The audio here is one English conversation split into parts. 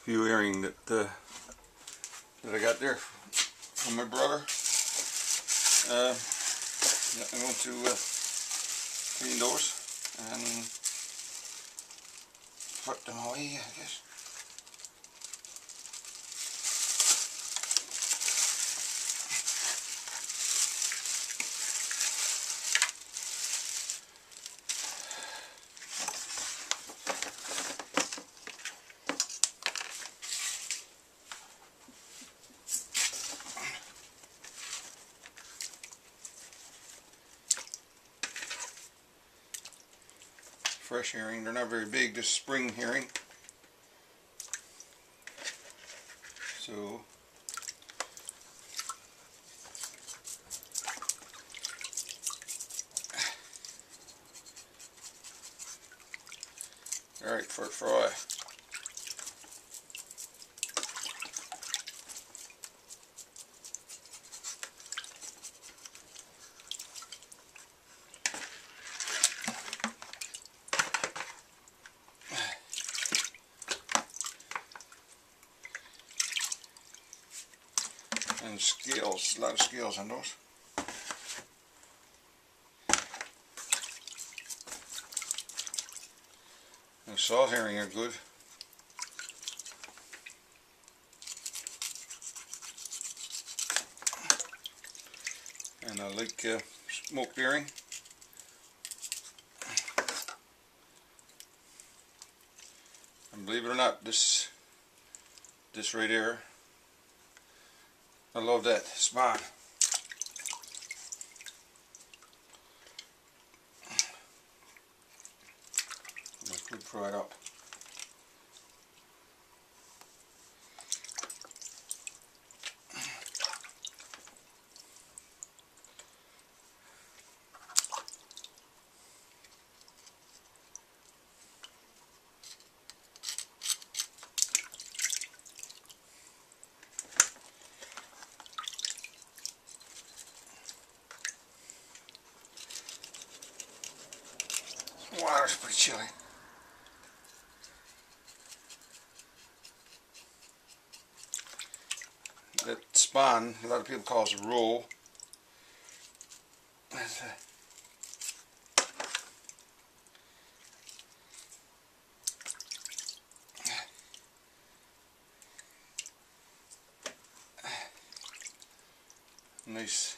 few earrings that I got there from my brother. I'm going to clean those and put them away, I guess. Fresh herring, they're not very big, just spring herring. So alright, for a fry. And scales, a lot of scales on those. And salt herring are good. And I like smoked herring. And believe it or not, this right here, I love that spawn. That's good fried up. Water's pretty chilly. That spawn, a lot of people call it a roll. That's nice.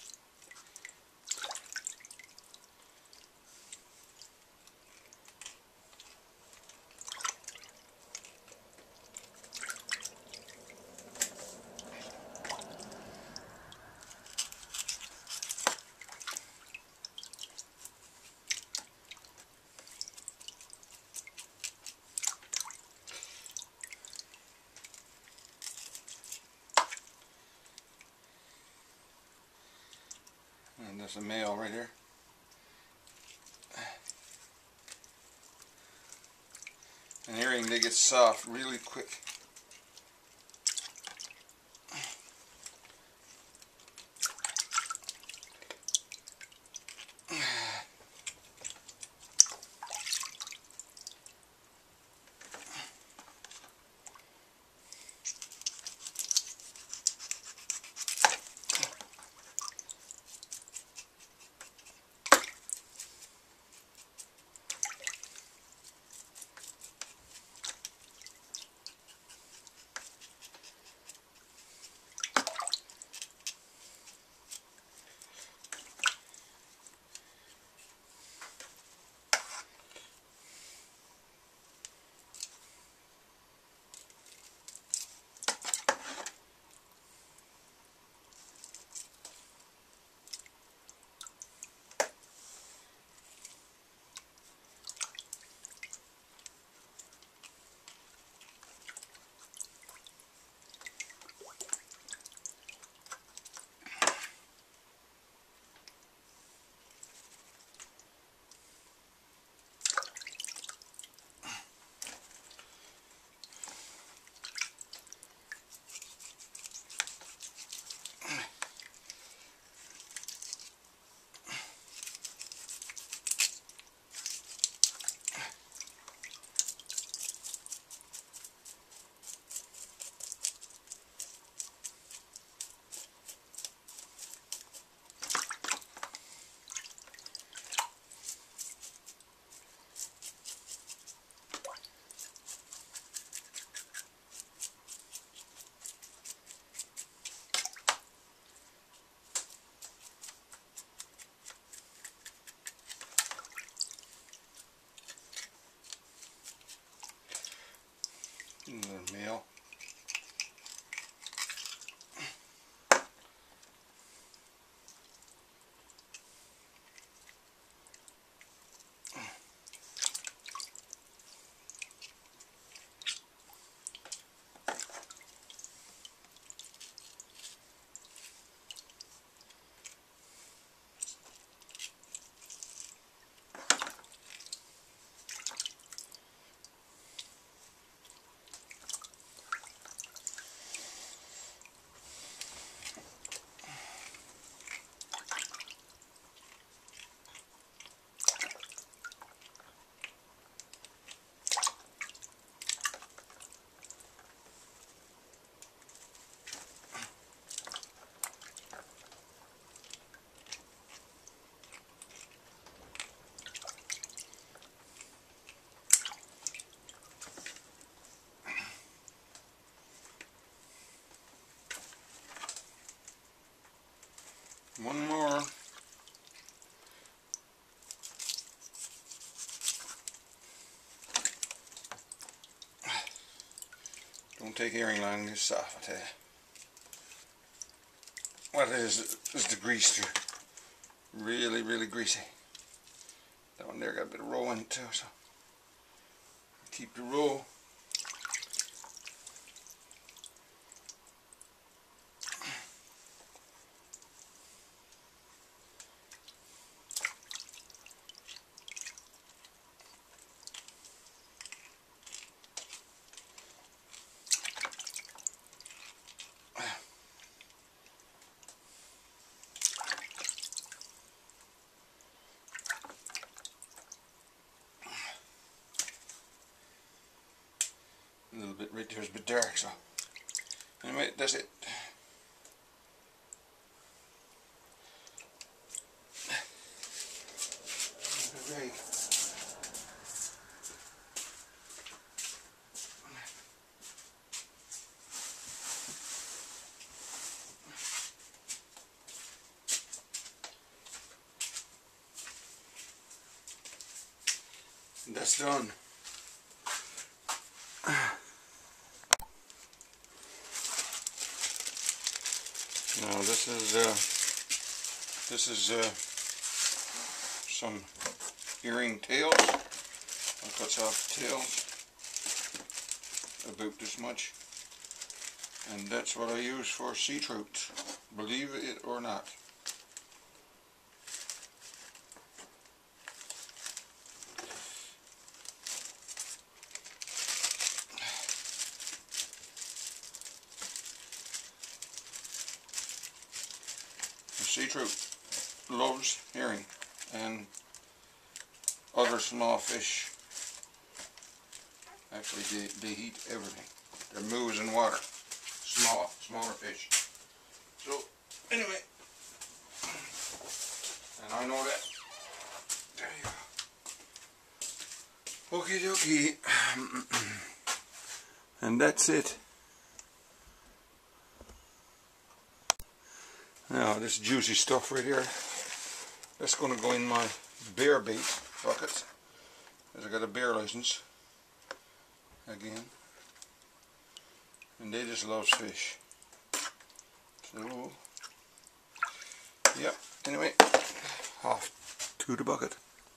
And there's a male right here. And herring, they get soft really quick. take herring long to get soft, I tell you. What it is the grease too. Really, really greasy. That one there got a bit of roe in it too, so keep the roe. A little bit right there is a bit dark, so anyway, that's it. Right. And that's done. Now this is some earring tails. I'll cut off the tails about this much, and that's what I use for sea trout, believe it or not. Sea trout loves herring and other small fish. Actually, they eat everything. They're moves in water. Smaller fish. So, anyway, and I know that. There you go. Okie dokie. And that's it. Now this juicy stuff right here, that's going to go in my bear bait bucket, as I got a bear license again, and they just love fish. So, yeah, anyway, off to the bucket.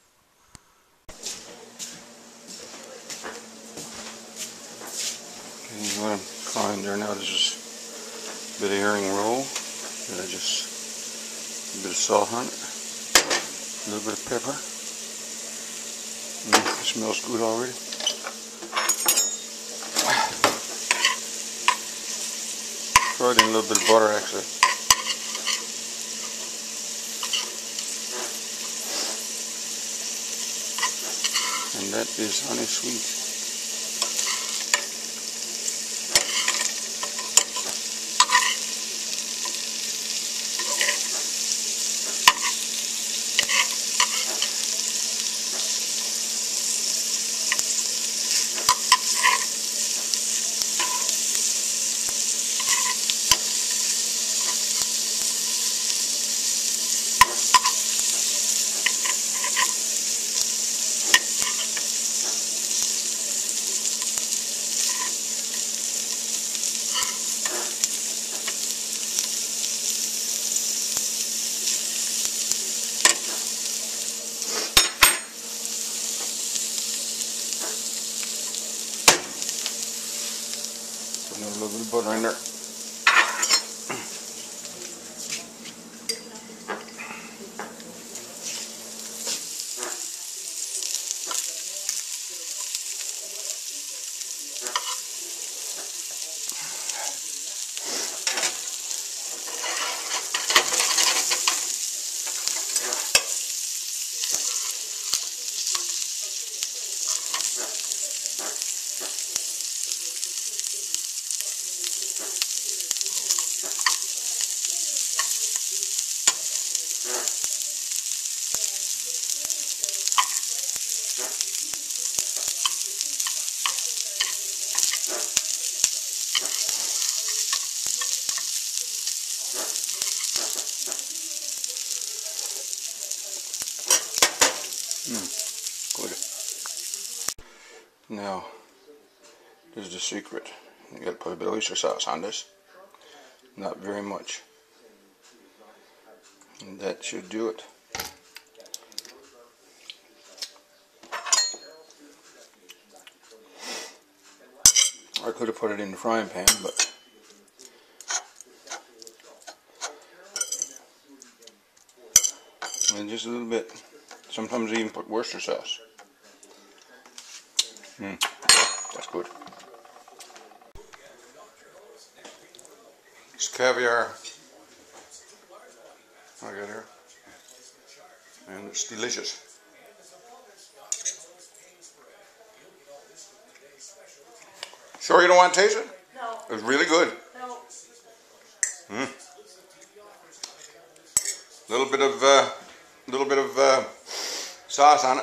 Okay, what I'm frying there now, this is a bit of herring roll. I just a bit of salt on it, a little bit of pepper. It smells good already. Throw it in a little bit of butter actually. And that is honey sweet. A little bit of butter in there. Good. Now, there's the secret. You gotta put a bit of oyster sauce on this. Not very much. And that should do it. I could have put it in the frying pan, but and just a little bit. Sometimes I even put Worcester sauce. That's good. It's caviar I got here, and it's delicious. Sure you don't want to taste it? No. It's really good. No. Little bit of sauce on it.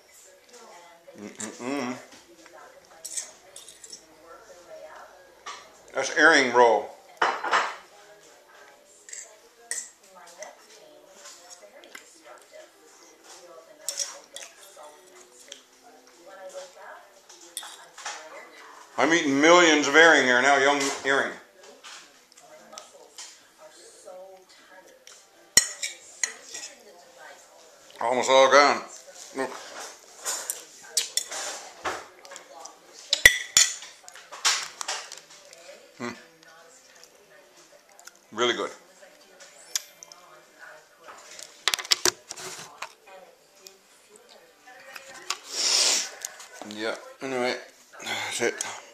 That's herring roll. I'm eating millions of herring here now, young herring. Almost all gone. Look. Really good. Yeah, anyway, that's it.